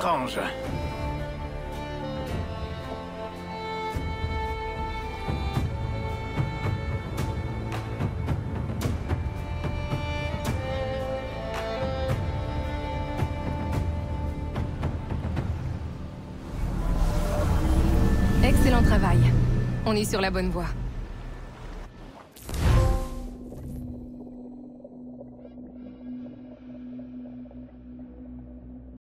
étrange. Excellent travail. On est sur la bonne voie.